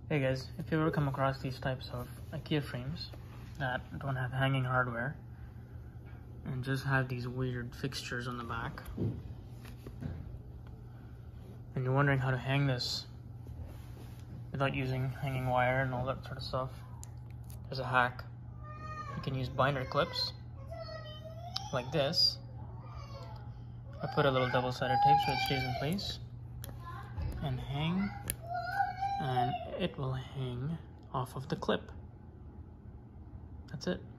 Hey guys, if you ever come across these types of IKEA frames that don't have hanging hardware and just have these weird fixtures on the back, and you're wondering how to hang this without using hanging wire and all that sort of stuff, there's a hack. You can use binder clips like this. I put a little double-sided tape so it stays in place and hang, and it will hang off of the clip. That's it.